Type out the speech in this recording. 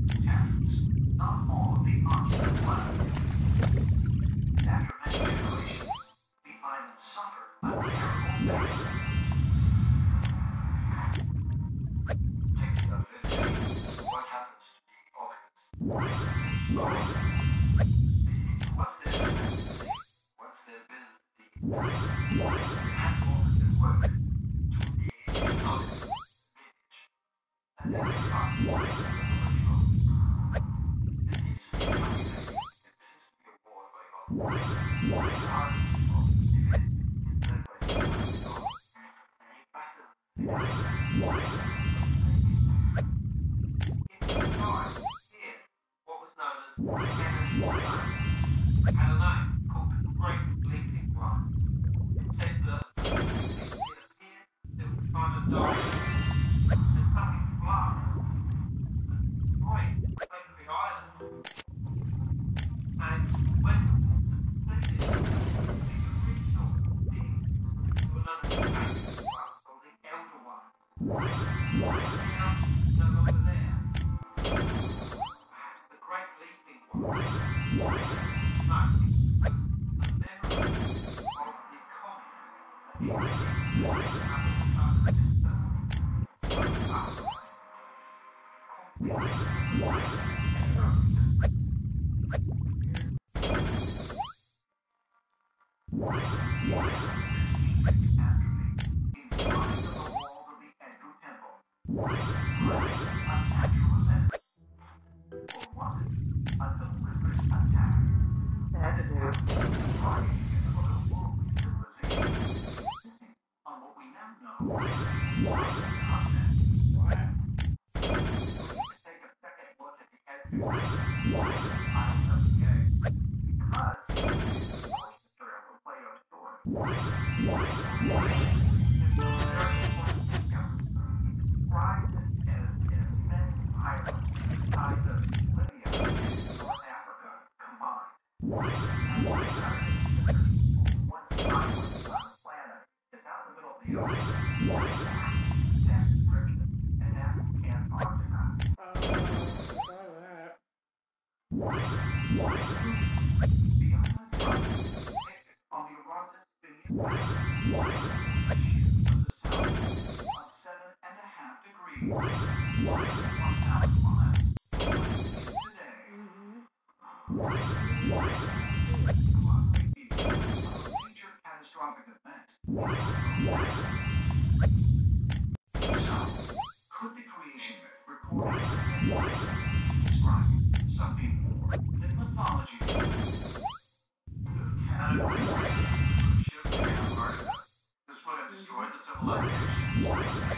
Tests. Not all of the occupants left. After many generations, the island suffered a terrible fate. Takes the village. What happens to the occupants? They seem to what's their sense. What's their ability? They have to offer their work to the village. And then they got there seems to be something. There seems to be a war going on. What was known as energy smoke had a name called the Great Leaping One. It said that it appeared there was a time of darkness and something flashed and destroyed the island. And when the water proceeded, the original being to another space one called the Elder One. Now, no longer there. Perhaps the Great Leaping One. No, it was the memory of the comet on what we now know as the continent. Take a second look at the edge of the game because it's material for Plato's story. Describes it as an immense island the size of Libya and North Africa combined. Now, one island on the planet is out in the middle of the ocean. That's Britain, and that's Antarctica. The island is on the Arabian Peninsula to the south of 7.5 degrees, 1,000 miles today. Major catastrophic event. So, could the creation myth recorded and describing something more than mythology? Cataclysm shook Antarctica. This would have destroyed the civilization.